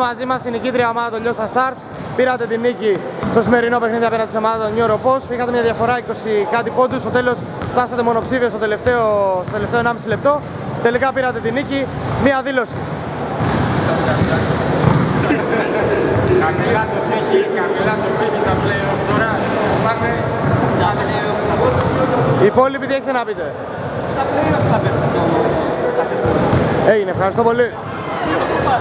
μαζί μας την νικήτρια ομάδα των Λιώσα Stars. Πήρατε την νίκη στο σημερινό παιχνίδι απέναντι στην ομάδα των New Euro Post. Είχατε μια διαφορά 20 κάτι πόντους. Στο τέλος φτάσατε μονοψήφιο στο τελευταίο 1,5 λεπτό. Τελικά πήρατε την νίκη. Μια δήλωση. Καμιλά το πύχη στα play-off τώρα. Πάμε. Οι υπόλοιποι τι έχετε να πείτε? Στα play-off θα πέφτει. Έγινε, ευχαριστώ πολύ.